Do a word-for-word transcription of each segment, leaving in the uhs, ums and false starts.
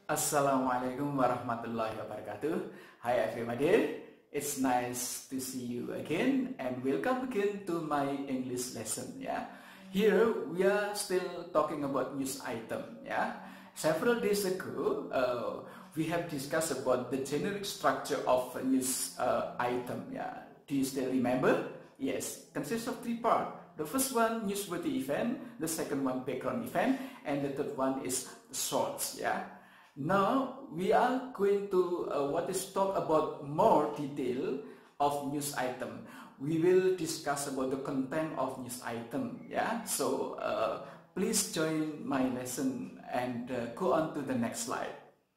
Assalamualaikum warahmatullahi wabarakatuh. Hi everybody, it's nice to see you again and welcome again to my English lesson. Yeah, here we are still talking about news item. Yeah, several days ago uh, we have discussed about the generic structure of a news uh, item. Yeah, do you still remember? Yes, consists of three parts. The first one newsworthy event, the second one background event, and the third one is shorts. Yeah. Now we are going to uh, what is talk about more detail of news item. We will discuss about the content of news item. Yeah, so uh, please join my lesson and uh, go on to the next slide.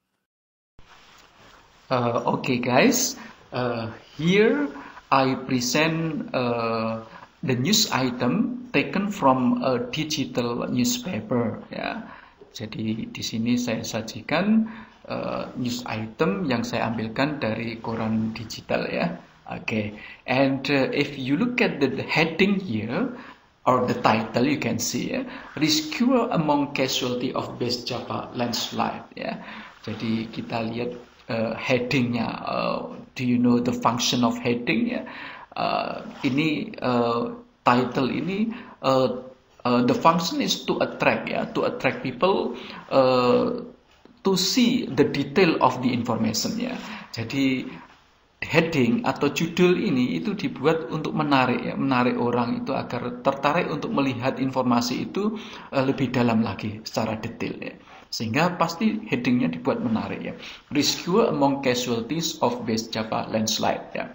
Uh, okay, guys. Uh, here I present uh, the news item taken from a digital newspaper. Yeah. Jadi di sini saya sajikan uh, news item yang saya ambilkan dari koran digital ya. Oke, okay. And uh, if you look at the heading here or the title, you can see ya, rescue among casualty of West Java landslide ya. Jadi kita lihat uh, headingnya. Uh, do you know the function of heading ya? Uh, ini uh, title ini. Uh, Uh, the function is to attract, ya, to attract people uh, to see the detail of the information, ya. Jadi heading atau judul ini itu dibuat untuk menarik, ya, menarik orang itu agar tertarik untuk melihat informasi itu uh, lebih dalam lagi secara detail, ya. Sehingga pasti headingnya dibuat menarik, ya. Rescue among casualties of West Java landslide, ya.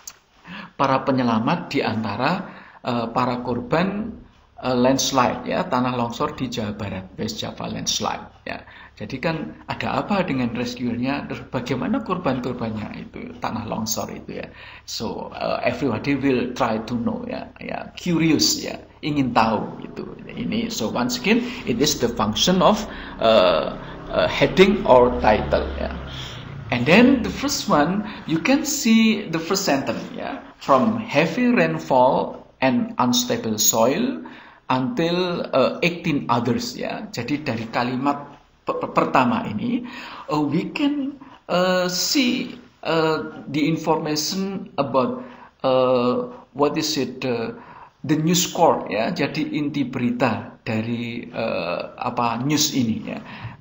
Para penyelamat di antara uh, para korban Uh, landslide ya, tanah longsor di Jawa Barat, West Java landslide ya. Jadi kan ada apa dengan rescue-nya, bagaimana korban-korbannya itu tanah longsor itu ya. So uh, everybody will try to know ya, ya curious ya, ingin tahu gitu. Ini so once again it is the function of uh, uh, heading or title ya. And then the first one you can see the first sentence ya, from heavy rainfall and unstable soil until uh, eighteen others ya. Jadi dari kalimat pertama ini uh, we can uh, see uh, the information about uh, what is it uh, the news core ya. Jadi inti berita dari uh, apa news ini ya.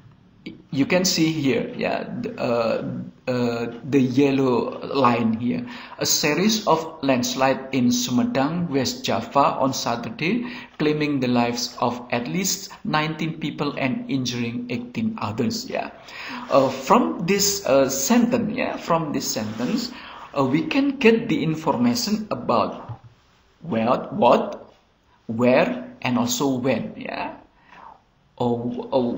You can see here ya, uh, uh, the yellow line here. A series of landslide in Sumedang, West Java on Saturday, claiming the lives of at least nineteen people and injuring eighteen others. Yeah. Uh, from this uh, sentence, yeah, from this sentence, uh, we can get the information about what, what, where, and also when. Yeah. Oh. oh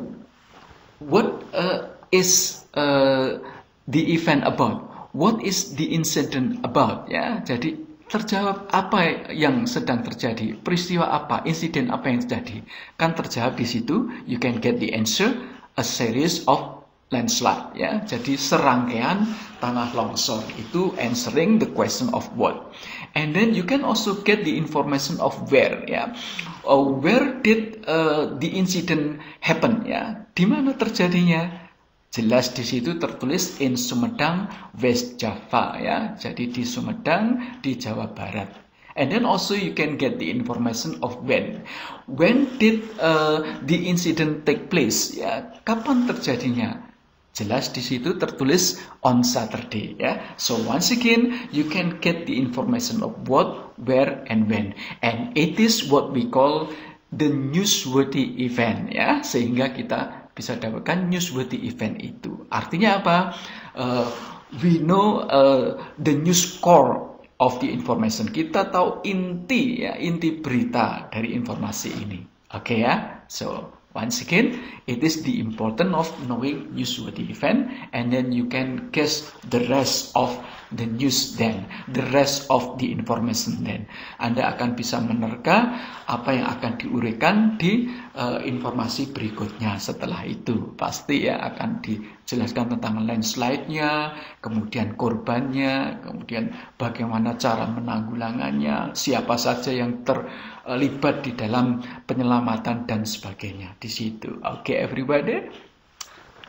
What uh, is uh, the event about? What is the incident about? Ya, jadi terjawab apa yang sedang terjadi, peristiwa apa, insiden apa yang terjadi, kan terjawab di situ. You can get the answer, a series of landslide. Ya, jadi serangkaian tanah longsor itu answering the question of what. And then you can also get the information of where. Ya. Uh, where did uh, the incident happen ya? Di mana terjadinya? Jelas di situ tertulis in Sumedang, West Java ya. Jadi di Sumedang di Jawa Barat. And then also you can get the information of when. When did uh, the incident take place ya? Kapan terjadinya? Jelas di situ tertulis on Saturday ya. So once again you can get the information of what, where, and when. And it is what we call the newsworthy event ya. Sehingga kita bisa dapatkan newsworthy event itu. Artinya apa? Uh, we know uh, the news core of the information. Kita tahu inti ya, inti berita dari informasi ini. Oke okay, ya. So once again, it is the importance of knowing newsworthy event, and then you can guess the rest of the news then, the rest of the information then. Anda akan bisa menerka apa yang akan diuraikan di uh, informasi berikutnya setelah itu. Pasti ya akan dijelaskan tentang landslide-nya, kemudian korbannya, kemudian bagaimana cara menanggulangannya, siapa saja yang terlibat di dalam penyelamatan dan sebagainya di situ. Oke, okay, everybody.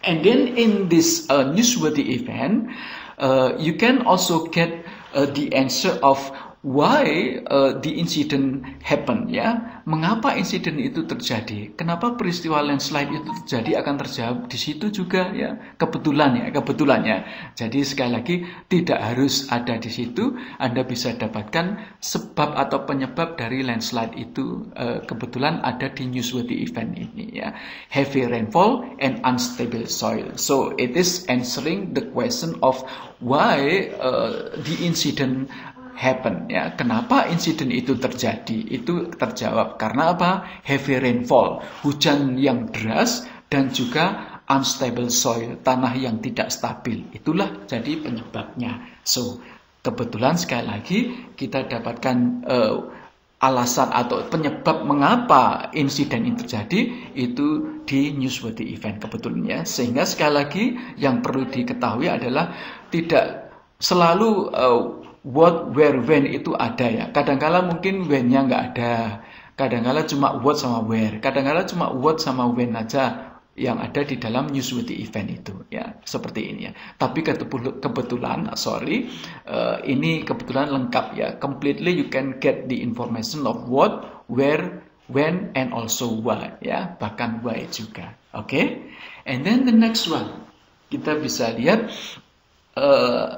And then in this uh, newsworthy event, uh, you can also get uh, the answer of why uh, the incident happen, ya. Mengapa insiden itu terjadi? Kenapa peristiwa landslide itu terjadi akan terjawab di situ juga, ya. Kebetulan ya, kebetulan ya. Jadi sekali lagi tidak harus ada di situ. Anda bisa dapatkan sebab atau penyebab dari landslide itu uh, kebetulan ada di newsworthy event ini, ya. Heavy rainfall and unstable soil. So it is answering the question of why uh, the incident happen, ya. Kenapa insiden itu terjadi? Itu terjawab karena apa? Heavy rainfall, hujan yang deras, dan juga unstable soil, tanah yang tidak stabil. Itulah jadi penyebabnya. So kebetulan sekali lagi kita dapatkan uh, alasan atau penyebab mengapa insiden ini terjadi itu di newsworthy event kebetulan, ya. Sehingga sekali lagi yang perlu diketahui adalah tidak selalu uh, what, where, when itu ada, ya. Kadangkala mungkin when-nya nggak ada. Kadangkala cuma what sama where. Kadangkala cuma what sama when aja yang ada di dalam newsworthy event itu, ya. Seperti ini, ya. Tapi kebetulan, sorry, uh, ini kebetulan lengkap, ya. Completely you can get the information of what, where, when, and also why, ya. Bahkan why juga. Oke? Okay? And then the next one. Kita bisa lihat uh,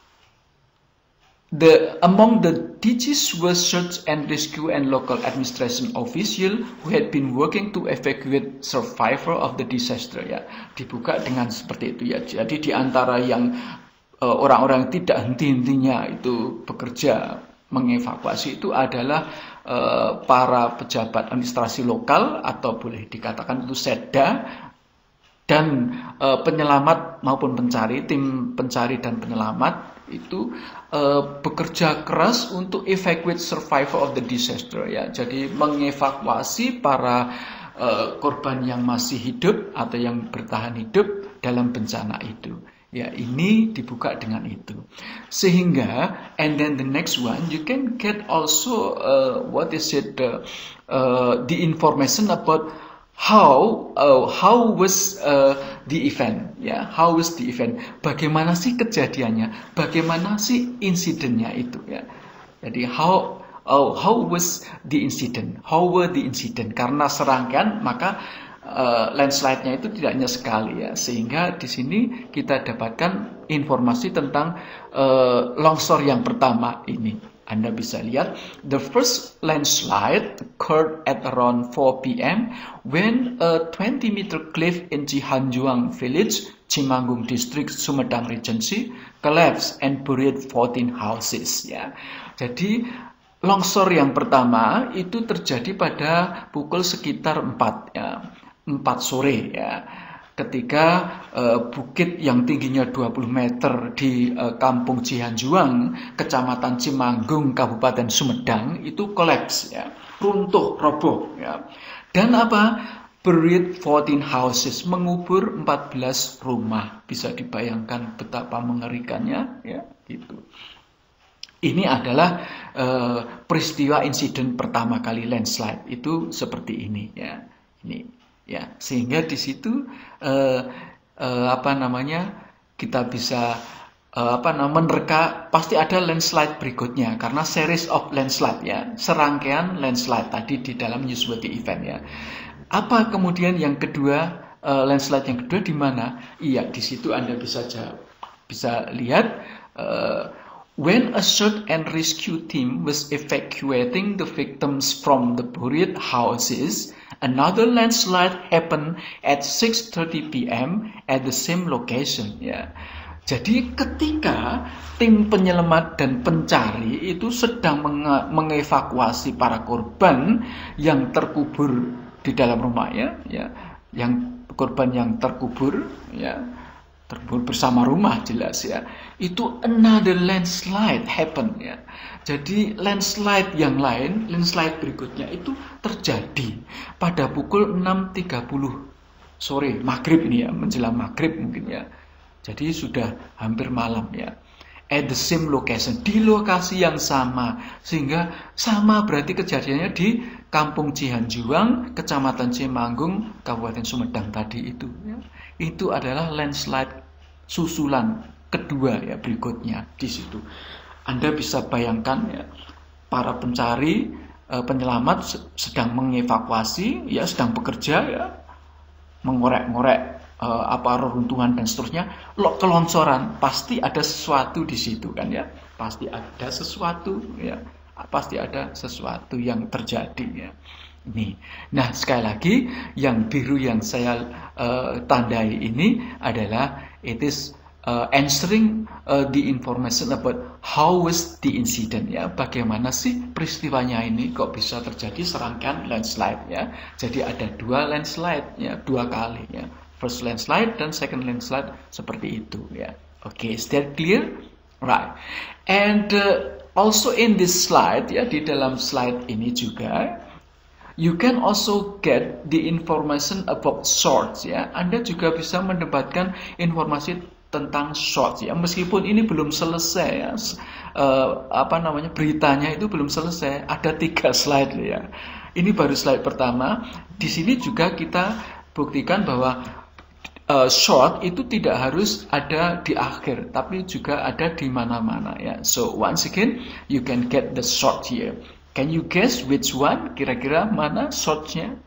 The, among the D Gs were search and rescue and local administration official who had been working to evacuate survivor of the disaster, ya. Dibuka dengan seperti itu, ya. Jadi di antara yang orang-orang uh, tidak henti-hentinya itu bekerja mengevakuasi itu adalah uh, para pejabat administrasi lokal atau boleh dikatakan itu Setda, dan uh, penyelamat maupun pencari, tim pencari dan penyelamat itu uh, bekerja keras untuk evacuate survivor of the disaster, ya. Jadi mengevakuasi para uh, korban yang masih hidup atau yang bertahan hidup dalam bencana itu. Ya, ini dibuka dengan itu. Sehingga and then the next one you can get also uh, what is it uh, uh, the information about How uh, how was uh, the event, ya? How was the event? Bagaimana sih kejadiannya? Bagaimana sih insidennya itu, ya? Jadi how oh, how was the incident? How were the incident? Karena serangkaian, maka uh, landslide-nya itu tidak hanya sekali, ya. Sehingga di sini kita dapatkan informasi tentang uh, longsor yang pertama ini. Anda bisa lihat, the first landslide occurred at around four p m when a twenty meter cliff in Cihanjuang village, Cimanggung district, Sumedang Regency, collapsed and buried fourteen houses, ya. Jadi longsor yang pertama itu terjadi pada pukul sekitar empat, ya, empat sore, ya. Ketika uh, bukit yang tingginya dua puluh meter di uh, kampung Cihanjuang, Kecamatan Cimanggung, Kabupaten Sumedang itu kolaps, ya, runtuh, roboh, ya. Dan apa? Buried fourteen houses, mengubur empat belas rumah. Bisa dibayangkan betapa mengerikannya, ya, gitu. Ini adalah uh, peristiwa insiden pertama kali landslide itu seperti ini, ya. Ini. Ya, sehingga di situ uh, uh, apa namanya kita bisa uh, apa namanya menerka pasti ada landslide berikutnya karena series of landslide, ya, serangkaian landslide tadi di dalam newsworthy event, ya. Apa kemudian yang kedua, uh, landslide yang kedua di mana? Iya, di situ Anda bisa jawab, bisa lihat uh, when a search and rescue team was evacuating the victims from the buried houses, another landslide happened at six thirty p m at the same location, ya. Jadi ketika tim penyelamat dan pencari itu sedang menge mengevakuasi para korban yang terkubur di dalam rumahnya, ya, yang korban yang terkubur, ya, terkubur bersama rumah, jelas, ya. Itu another landslide happen, ya. Jadi landslide yang lain, landslide berikutnya itu terjadi pada pukul enam tiga puluh sore, maghrib ini, ya, menjelang maghrib mungkin, ya. Jadi sudah hampir malam, ya. At the same location, di lokasi yang sama, sehingga sama berarti kejadiannya di Kampung Cihanjuang, Kecamatan Cimanggung, Kabupaten Sumedang tadi itu, ya. itu adalah landslide susulan kedua ya berikutnya di situ. Anda bisa bayangkan ya, para pencari eh, penyelamat sedang mengevakuasi ya, sedang bekerja ya, mengorek-ngorek eh, apa reruntuhan dan seterusnya, lo kelonsoran, pasti ada sesuatu di situ kan ya, pasti ada sesuatu ya, pasti ada sesuatu yang terjadi ya. Ini. Nah, sekali lagi yang biru yang saya uh, tandai ini adalah it is uh, answering uh, the information about how was the incident ya. Bagaimana sih peristiwanya ini kok bisa terjadi serangkaian landslide ya. Jadi ada dua landslide ya, dua kali ya. First landslide dan second landslide seperti itu ya. Oke, okay, is that clear? Right. And uh, also in this slide ya, di dalam slide ini juga you can also get the information about shorts ya. Anda juga bisa mendapatkan informasi tentang shorts ya. Meskipun ini belum selesai ya. Uh, apa namanya? Beritanya itu belum selesai. Ada tiga slide ya. Ini baru slide pertama. Di sini juga kita buktikan bahwa uh, short itu tidak harus ada di akhir, tapi juga ada di mana-mana ya. So once again, you can get the short here. Can you guess which one? Kira-kira mana shortnya?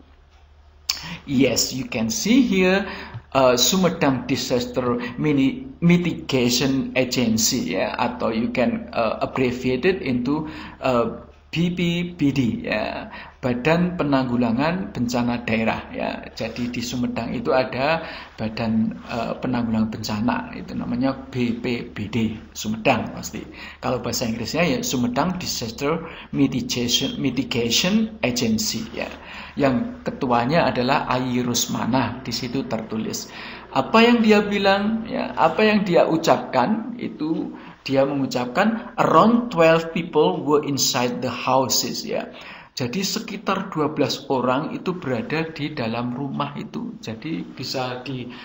Yes, you can see here uh, Sumedang Disaster Mini Mitigation Agency ya, atau you can uh, abbreviate it into uh, B P B D ya, Badan Penanggulangan Bencana Daerah ya. Jadi di Sumedang itu ada Badan uh, Penanggulangan Bencana, itu namanya B P B D Sumedang pasti. Kalau bahasa Inggrisnya ya Sumedang Disaster Mitigation Mitigation Agency ya. Yang ketuanya adalah Ayi Rusmana, di situ tertulis. Apa yang dia bilang ya, apa yang dia ucapkan itu dia mengucapkan around twelve people were inside the houses ya. Jadi sekitar dua belas orang itu berada di dalam rumah itu. Jadi bisa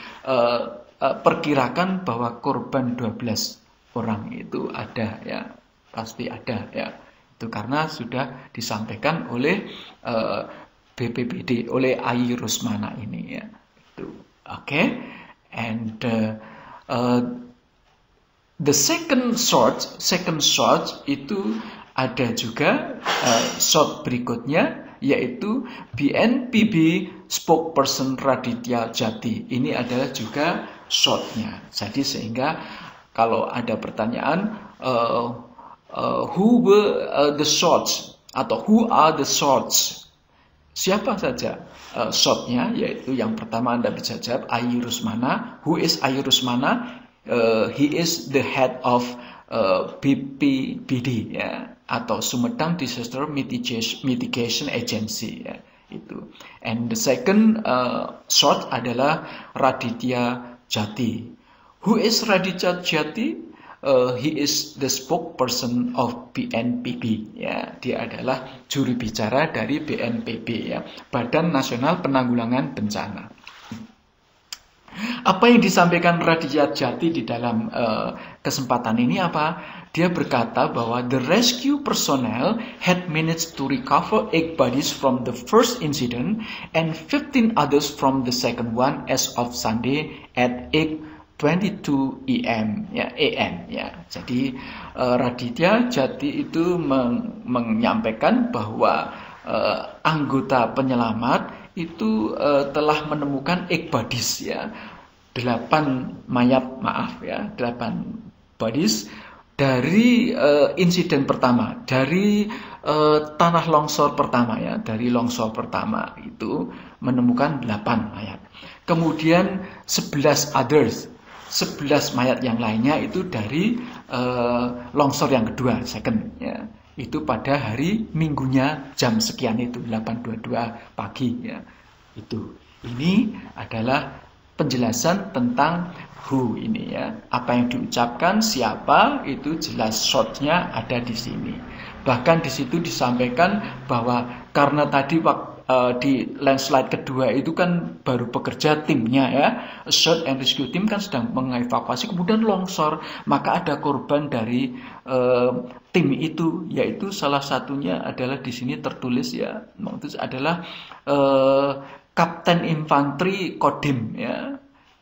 diperkirakan uh, uh, bahwa korban dua belas orang itu ada ya. Pasti ada ya. Itu karena sudah disampaikan oleh uh, B P B D, oleh Ayi Rusmana ini ya. Itu. Oke. Okay? And uh, uh, the second short, second short itu ada juga uh, short berikutnya, yaitu B N P B spokesperson Raditya Djati. Ini adalah juga shortnya. Jadi sehingga kalau ada pertanyaan uh, uh, who were uh, the shorts atau who are the shorts, siapa saja uh, shortnya, yaitu yang pertama Anda bisa jawab Ayi Rusmana. Who is Ayi Rusmana? Uh, he is the head of uh, B P B D ya, atau Sumedang Disaster Mitigation, Mitigation Agency ya, itu. And the second uh, short adalah Raditya Djati. Who is Raditya Djati? Uh, he is the spokesperson of B N P B ya. Dia adalah juru bicara dari B N P B ya, Badan Nasional Penanggulangan Bencana. Apa yang disampaikan Raditya Djati di dalam uh, kesempatan ini apa? Dia berkata bahwa the rescue personnel had managed to recover eight bodies from the first incident and fifteen others from the second one as of Sunday at eight twenty-two A M ya, A M ya. Jadi uh, Raditya Djati itu meng menyampaikan bahwa uh, anggota penyelamat itu uh, telah menemukan eight bodies ya, delapan mayat maaf ya, delapan bodies dari uh, insiden pertama, dari uh, tanah longsor pertama ya, dari longsor pertama itu menemukan delapan mayat. Kemudian sebelas others, sebelas mayat yang lainnya itu dari uh, longsor yang kedua, second ya. Itu pada hari Minggunya jam sekian itu delapan dua puluh dua pagi ya. Itu. Ini adalah penjelasan tentang who ini ya. Apa yang diucapkan, siapa, itu jelas shortnya ada di sini. Bahkan di situ disampaikan bahwa karena tadi waktu Uh, di landslide kedua itu kan baru bekerja timnya ya, search and rescue team kan sedang mengevakuasi, kemudian longsor, maka ada korban dari uh, tim itu, yaitu salah satunya adalah di sini tertulis ya, itu adalah uh, Kapten Infanteri Kodim ya,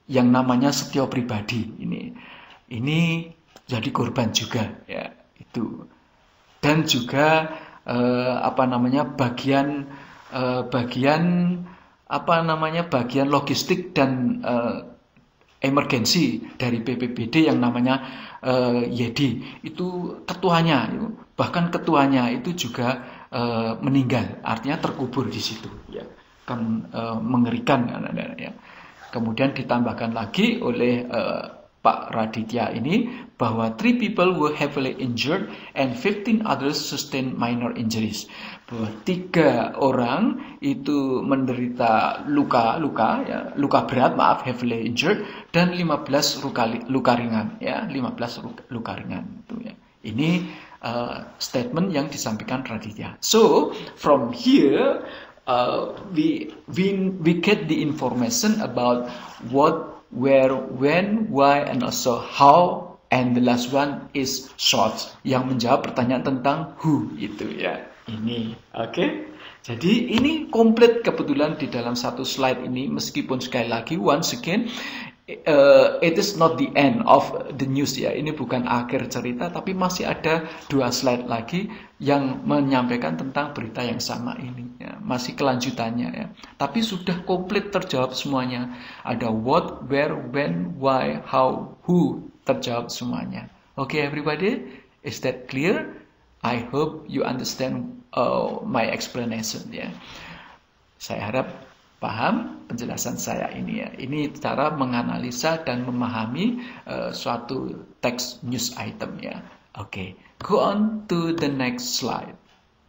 yang namanya Setio pribadi ini. Ini jadi korban juga ya itu. Dan juga eh, apa namanya bagian eh, bagian apa namanya bagian logistik dan eh, emergensi dari B P B D yang namanya uh, Yedi itu ketuanya, bahkan ketuanya itu juga uh, meninggal, artinya terkubur di situ, ya kan uh, mengerikan, ya. Kemudian ditambahkan lagi oleh uh, Pak Raditya ini bahwa three people were heavily injured and fifteen others sustained minor injuries. Bahwa tiga orang itu menderita luka-luka, ya, luka berat, maaf, heavily injured, dan lima belas luka, luka ringan, ya, lima belas luka, luka ringan itu, ya. Ini uh, statement yang disampaikan Raditya. So from here uh, we we we get the information about what, where, when, why, and also how, and the last one is short, yang menjawab pertanyaan tentang who itu, ya. Ini, oke. Okay? Jadi ini komplit kebetulan di dalam satu slide ini, meskipun sekali lagi once again uh, it is not the end of the news, ya. Ini bukan akhir cerita, tapi masih ada dua slide lagi yang menyampaikan tentang berita yang sama ini, ya. Masih kelanjutannya, ya. Tapi sudah komplit terjawab semuanya. Ada what, where, when, why, how, who, terjawab semuanya. Oke, okay, everybody, is that clear? I hope you understand uh, my explanation, ya. Saya harap paham penjelasan saya ini, ya. Ini cara menganalisa dan memahami uh, suatu teks news item, ya. Oke, okay. Go on to the next slide.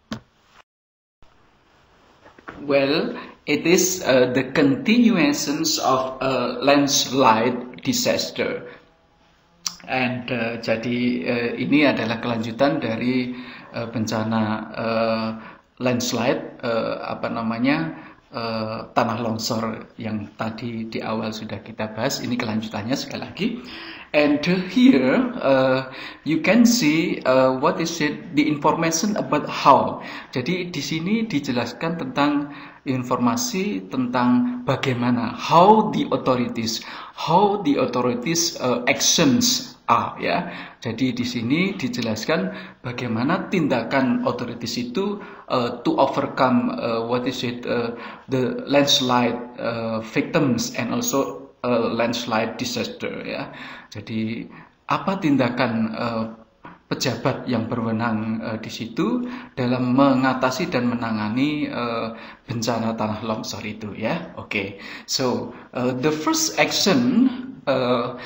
Well, it is uh, the continuations of a landslide disaster. And uh, jadi uh, ini adalah kelanjutan dari uh, bencana uh, landslide, uh, apa namanya uh, tanah longsor yang tadi di awal sudah kita bahas. Ini kelanjutannya sekali lagi. And uh, here uh, you can see uh, what is it, the information about how. Jadi di sini dijelaskan tentang informasi tentang bagaimana, how the authorities, how the authorities uh, actions are, ya. Jadi di sini dijelaskan bagaimana tindakan authorities itu uh, to overcome uh, what is it uh, the landslide uh, victims and also uh, landslide disaster, ya. Jadi apa tindakan uh, pejabat yang berwenang uh, di situ dalam mengatasi dan menangani uh, bencana tanah longsor itu, ya. Oke, okay. So uh, the first action uh,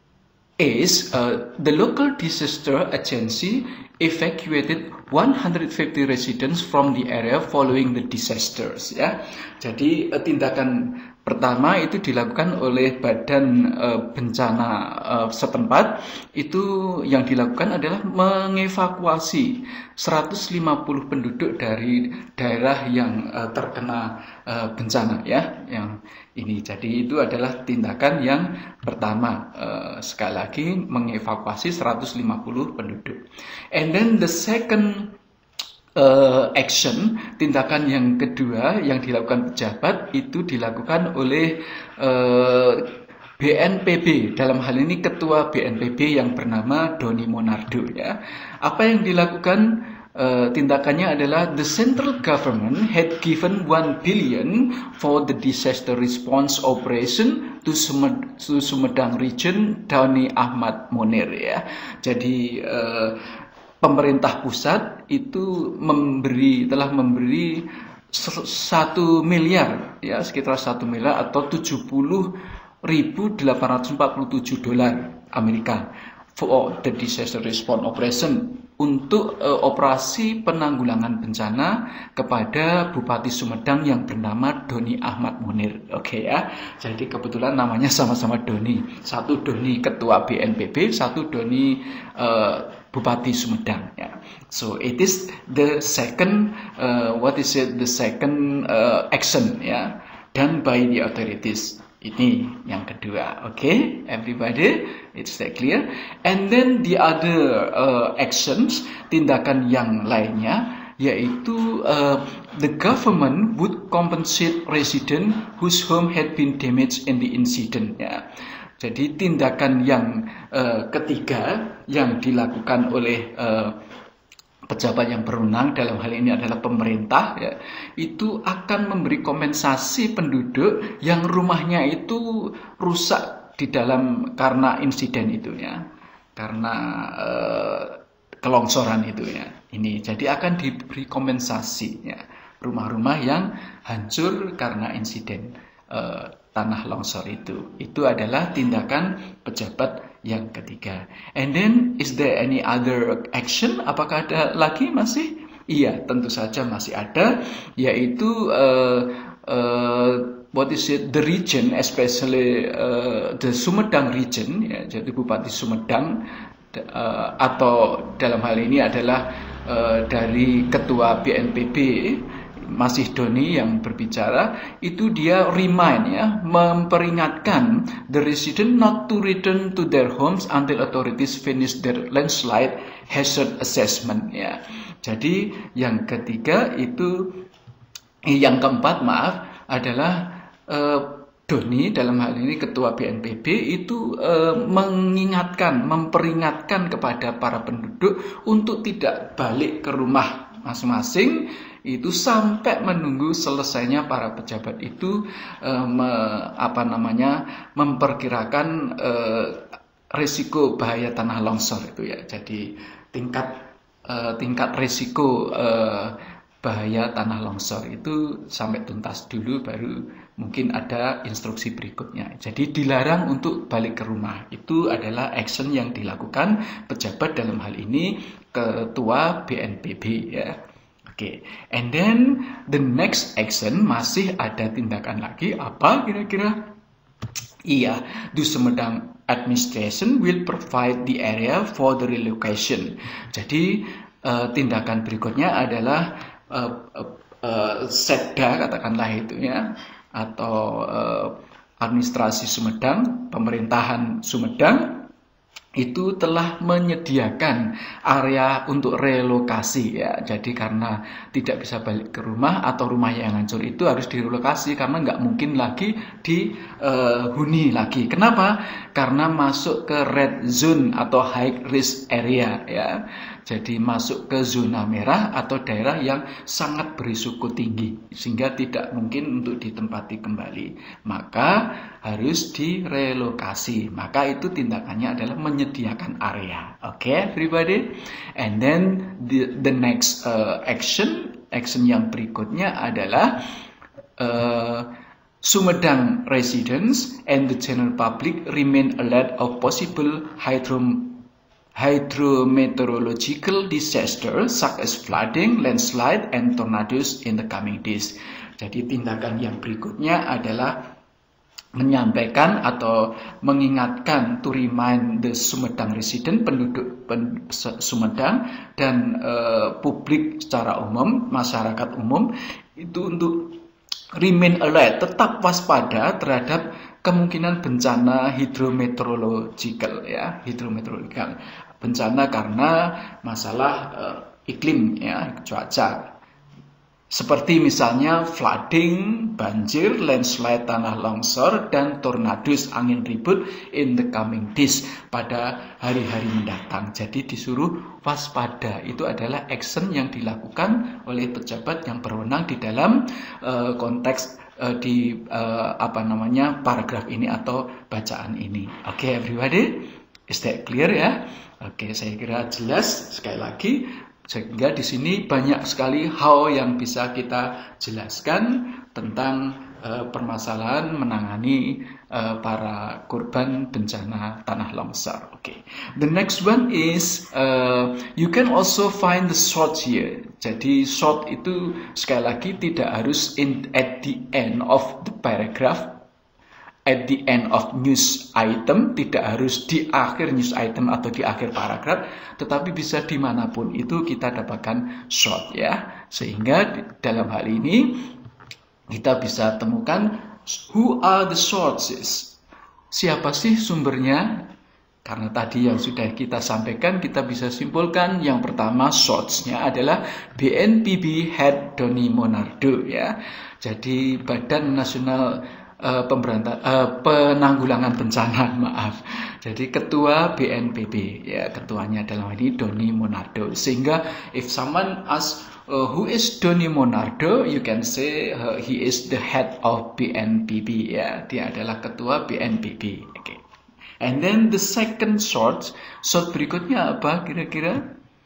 is uh, the local disaster agency evacuated one hundred fifty residents from the area following the disasters, ya. Jadi uh, tindakan pertama itu dilakukan oleh badan uh, bencana uh, setempat. Itu yang dilakukan adalah mengevakuasi seratus lima puluh penduduk dari daerah yang uh, terkena uh, bencana, ya, yang ini. Jadi itu adalah tindakan yang pertama, uh, sekali lagi mengevakuasi seratus lima puluh penduduk. And then the second Uh, action, tindakan yang kedua yang dilakukan pejabat itu dilakukan oleh uh, B N P B, dalam hal ini ketua B N P B yang bernama Doni Monardo, ya. Apa yang dilakukan uh, tindakannya adalah the central government had given one billion for the disaster response operation to, Sumed to Sumedang region Doni Ahmad Munir, ya. Jadi uh, pemerintah pusat itu memberi telah memberi satu miliar, ya, sekitar satu miliar atau tujuh puluh ribu delapan ratus empat puluh tujuh dolar Amerika for the disaster response operation, untuk uh, operasi penanggulangan bencana kepada Bupati Sumedang yang bernama Doni Ahmad Munir. Oke, okay, ya. Jadi kebetulan namanya sama-sama Doni. Satu Doni ketua B N P B, satu Doni uh, Bupati Sumedang, ya. So it is the second uh, what is it the second uh, action, ya, done by the authorities. Ini yang kedua. Oke, okay? Everybody, it's that clear. And then the other uh, actions, tindakan yang lainnya yaitu uh, the government would compensate resident whose home had been damaged in the incident. Ya. Jadi tindakan yang uh, ketiga yang dilakukan oleh uh, pejabat yang berwenang, dalam hal ini adalah pemerintah, ya, itu akan memberi kompensasi penduduk yang rumahnya itu rusak di dalam karena insiden itu, ya, karena uh, kelongsoran itu, ya. Ini jadi akan diberi kompensasi, ya, rumah-rumah yang hancur karena insiden uh, tanah longsor itu. Itu adalah tindakan pejabat yang ketiga. And then, is there any other action? Apakah ada lagi masih? Iya, tentu saja masih ada, yaitu uh, uh, what is it? The region, especially uh, the Sumedang region, ya, jadi Bupati Sumedang, uh, atau dalam hal ini adalah uh, dari Ketua B N P B, masih Doni yang berbicara, itu dia remind, ya, memperingatkan the resident not to return to their homes until authorities finish their landslide hazard assessment, ya. Jadi yang ketiga itu, yang keempat maaf adalah uh, Doni dalam hal ini Ketua B N P B itu uh, mengingatkan, memperingatkan kepada para penduduk untuk tidak balik ke rumah masing-masing itu sampai menunggu selesainya para pejabat itu eh, me, apa namanya memperkirakan eh, risiko bahaya tanah longsor itu, ya. Jadi tingkat eh, tingkat risiko eh, bahaya tanah longsor itu sampai tuntas dulu, baru mungkin ada instruksi berikutnya. Jadi dilarang untuk balik ke rumah. Itu adalah action yang dilakukan pejabat, dalam hal ini Ketua B N P B, ya. Oke, okay. And then the next action, masih ada tindakan lagi, apa kira-kira? Iya, the Sumedang administration will provide the area for the relocation. Jadi uh, tindakan berikutnya adalah uh, uh, uh, Setda, katakanlah itu, ya, atau uh, administrasi Sumedang, pemerintahan Sumedang itu telah menyediakan area untuk relokasi, ya. Jadi karena tidak bisa balik ke rumah atau rumah yang hancur itu harus direlokasi karena nggak mungkin lagi dihuni uh, lagi. Kenapa? Karena masuk ke red zone atau high risk area, ya. Jadi masuk ke zona merah atau daerah yang sangat berisiko tinggi sehingga tidak mungkin untuk ditempati kembali. Maka harus direlokasi. Maka itu tindakannya adalah menyediakan area. Oke, okay, everybody? And then the, the next uh, action, action yang berikutnya adalah uh, Sumedang residents and the general public remain alert of possible hydro hydrometeorological disaster such as flooding, landslide, and tornadoes in the coming days. Jadi tindakan yang berikutnya adalah menyampaikan atau mengingatkan, to remind the Sumedang resident, penduduk pen, Sumedang dan uh, publik secara umum, masyarakat umum, itu untuk remain alert, tetap waspada terhadap kemungkinan bencana hidrometeorological, ya, hidrometeorological, bencana karena masalah uh, iklim, ya, cuaca, seperti misalnya flooding, banjir, landslide, tanah longsor, dan tornadoes, angin ribut in the coming days, pada hari-hari mendatang. Jadi disuruh waspada. Itu adalah action yang dilakukan oleh pejabat yang berwenang di dalam uh, konteks uh, di uh, apa namanya paragraf ini atau bacaan ini. Oke, okay, everybody, is that clear, ya? Oke, okay, saya kira jelas. Sekali lagi, sehingga di sini banyak sekali hal yang bisa kita jelaskan tentang uh, permasalahan menangani uh, para korban bencana tanah longsor. Oke, okay. The next one is uh, you can also find the short here. Jadi short itu sekali lagi tidak harus in at the end of the paragraph, at the end of news item, tidak harus di akhir news item atau di akhir paragraf, tetapi bisa dimanapun itu kita dapatkan short, ya. Sehingga dalam hal ini kita bisa temukan who are the sources, siapa sih sumbernya, Karena tadi yang sudah kita sampaikan, kita bisa simpulkan yang pertama source-nya adalah B N P B Head Doni Monardo ya. Jadi Badan Nasional uh, Pemberanta, uh, Penanggulangan Bencana, maaf. Jadi ketua B N P B ya, ketuanya dalam ini Doni Monardo. Sehingga if someone asks uh, who is Doni Monardo, you can say uh, he is the head of B N P B ya. Dia adalah ketua B N P B. Oke. Okay. And then the second source, source berikutnya apa kira-kira?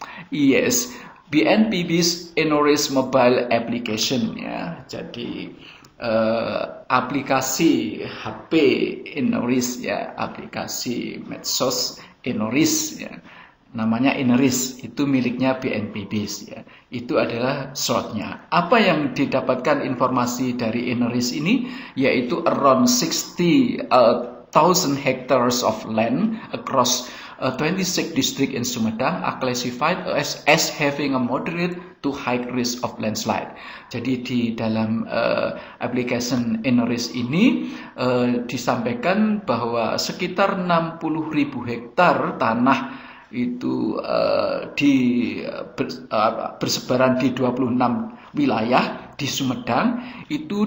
Yes, B N P B's Enoris Mobile Application ya. Jadi uh, aplikasi H P Enoris ya, aplikasi medsos Enoris ya. Namanya Enoris, itu miliknya B N P B ya. Itu adalah source-nya. Apa yang didapatkan informasi dari Enoris ini? Yaitu around sixty uh, thousand hectares of land across uh, twenty-six districts in Sumedang are classified as, as having a moderate to high risk of landslide. Jadi di dalam uh, application Enoris ini uh, disampaikan bahwa sekitar enam puluh ribu hektar tanah itu uh, di ber, uh, bersebaran di dua puluh enam wilayah di Sumedang itu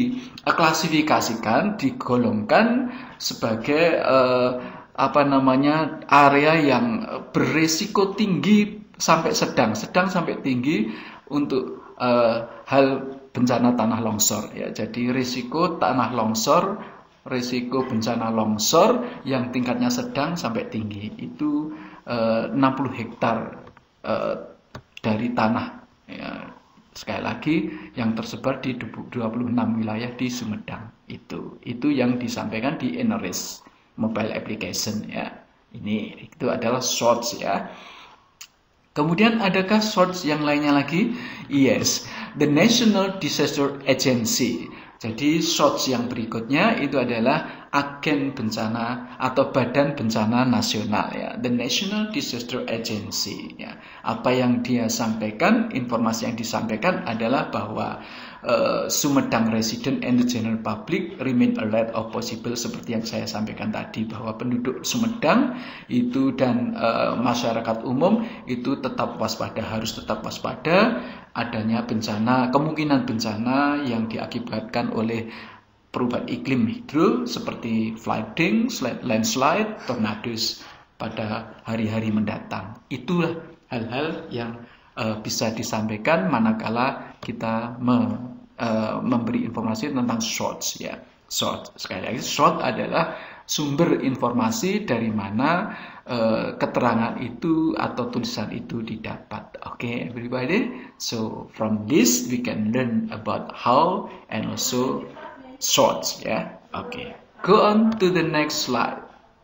diklasifikasikan, digolongkan sebagai uh, apa namanya area yang berisiko tinggi sampai sedang, sedang sampai tinggi untuk uh, hal bencana tanah longsor ya. Jadi risiko tanah longsor, risiko bencana longsor yang tingkatnya sedang sampai tinggi itu uh, enam puluh hektar uh, dari tanah ya. Sekali lagi yang tersebar di dua puluh enam wilayah di Sumedang itu itu yang disampaikan di Enoris Mobile Application ya. Ini itu adalah source ya. Kemudian adakah source yang lainnya lagi? Yes, the National Disaster Agency. Jadi source yang berikutnya itu adalah agen bencana atau badan bencana nasional ya, the National Disaster Agency ya. Apa yang dia sampaikan, informasi yang disampaikan adalah bahwa uh, Sumedang resident and the general public remain alert of possible, seperti yang saya sampaikan tadi bahwa penduduk Sumedang itu dan uh, masyarakat umum itu tetap waspada, harus tetap waspada adanya bencana, kemungkinan bencana yang diakibatkan oleh perubahan iklim hidro seperti flooding, landslide, tornadoes pada hari-hari mendatang. Itulah hal-hal yang uh, bisa disampaikan manakala kita me, uh, memberi informasi tentang source ya. Source, sekali lagi source adalah sumber informasi dari mana uh, keterangan itu atau tulisan itu didapat. Oke, okay, everybody. So from this we can learn about how and also source ya. Oke. Okay. Go on to the next slide.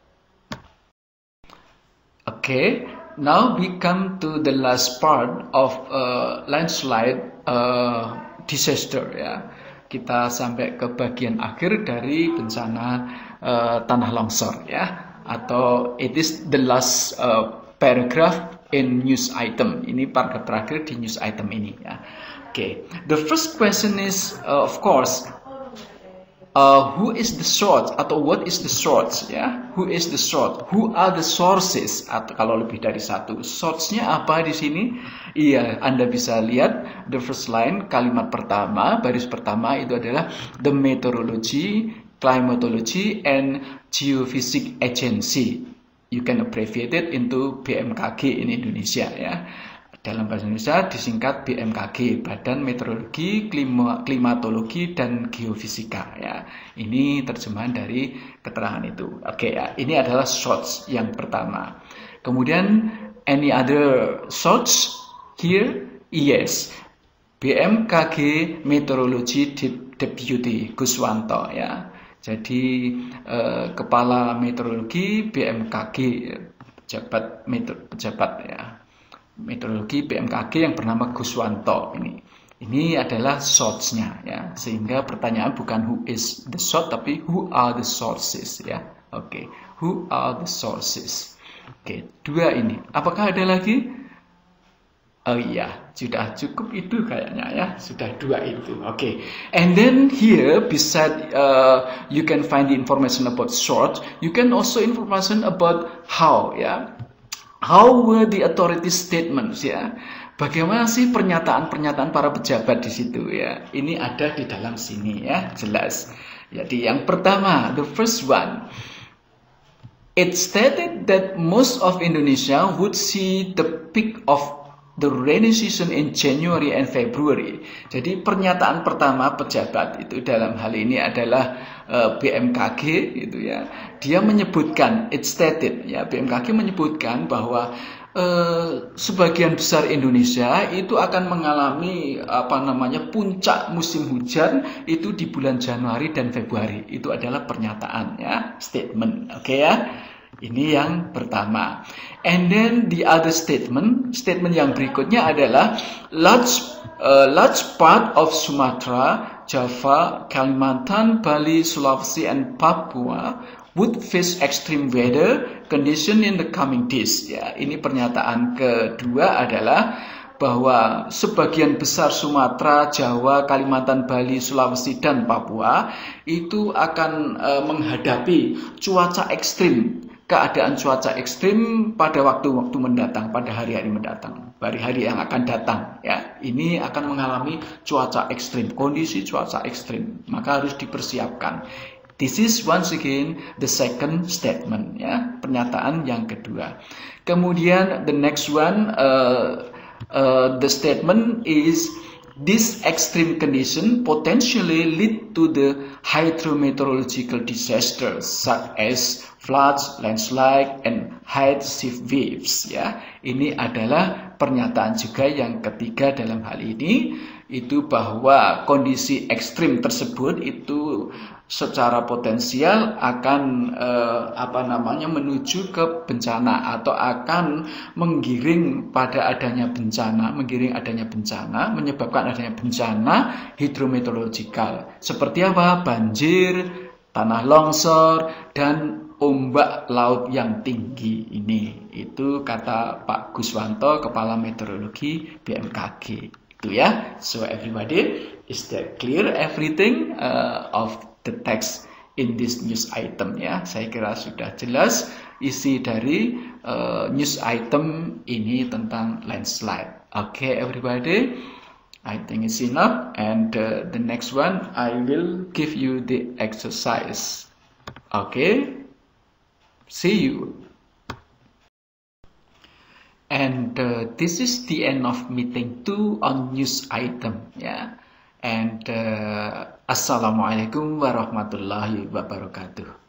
Oke, okay. Now we come to the last part of uh, landslide uh, disaster ya. Kita sampai ke bagian akhir dari bencana uh, tanah longsor ya, atau it is the last uh, paragraph in news item. Ini paragraf terakhir di news item ini ya. Oke, okay. The first question is uh, of course uh, who is the source atau what is the source ya? Who is the source? Who are the sources? Atau kalau lebih dari satu, source-nya apa di sini? Iya, Anda bisa lihat the first line, kalimat pertama, baris pertama itu adalah the Meteorology, Climatology and Geophysics Agency. You can abbreviate it into B M K G in Indonesia ya. Dalam bahasa Indonesia disingkat B M K G, Badan Meteorologi, Klima, Klimatologi dan Geofisika ya. Ini terjemahan dari keterangan itu. Oke ya, ini adalah source yang pertama. Kemudian any other source? Here, yes, B M K G Meteorology Deputy Guswanto ya. Jadi eh, kepala meteorologi B M K G, pejabat meteor, pejabat ya, meteorologi B M K G yang bernama Guswanto ini. Ini adalah source-nya ya. Sehingga pertanyaan bukan who is the source tapi who are the sources ya. Oke, okay. Who are the sources? Oke, okay. Dua ini. Apakah ada lagi? Oh iya, sudah cukup itu kayaknya ya, sudah dua itu. Oke, okay. And then here beside uh, you can find the information about short, you can also information about how ya, how were the authority statements ya. Bagaimana sih pernyataan-pernyataan para pejabat di situ ya? Ini ada di dalam sini ya, jelas. Jadi yang pertama, the first one. It stated that most of Indonesia would see the peak of the rainy season in January and February. Jadi pernyataan pertama pejabat itu dalam hal ini adalah uh, B M K G gitu ya. Dia menyebutkan, it stated ya, B M K G menyebutkan bahwa uh, sebagian besar Indonesia itu akan mengalami apa namanya puncak musim hujan itu di bulan Januari dan Februari. Itu adalah pernyataan ya, statement. Oke okay, ya. Ini yang pertama. And then the other statement, statement yang berikutnya adalah large uh, large part of Sumatra, Java, Kalimantan, Bali, Sulawesi, and Papua would face extreme weather condition in the coming days. Ya, ini pernyataan kedua adalah bahwa sebagian besar Sumatera, Jawa, Kalimantan, Bali, Sulawesi, dan Papua itu akan uh, menghadapi cuaca ekstrim. Keadaan cuaca ekstrim pada waktu-waktu mendatang, pada hari-hari mendatang, hari-hari yang akan datang ya, ini akan mengalami cuaca ekstrim, kondisi cuaca ekstrim, maka harus dipersiapkan. This is once again the second statement ya, pernyataan yang kedua. Kemudian the next one, uh, uh, the statement is this extreme condition potentially lead to the hydrometeorological disasters such as floods, landslide, and high sea waves. Ya, ini adalah pernyataan juga yang ketiga dalam hal ini, itu bahwa kondisi ekstrim tersebut itu secara potensial akan eh, apa namanya menuju ke bencana atau akan menggiring pada adanya bencana, menggiring adanya bencana, menyebabkan adanya bencana hidrometeorologikal. Seperti apa? Banjir, tanah longsor, dan ombak laut yang tinggi ini. Itu kata Pak Guswanto, Kepala Meteorologi B M K G. Itu ya. So everybody, is that clear everything uh, of the text in this news item ya? Saya kira sudah jelas isi dari uh, news item ini tentang landslide. Okay everybody, I think it's enough, and uh, the next one I will give you the exercise. Okay, see you. And uh, this is the end of meeting two on news item ya. And uh, assalamualaikum warahmatullahi wabarakatuh.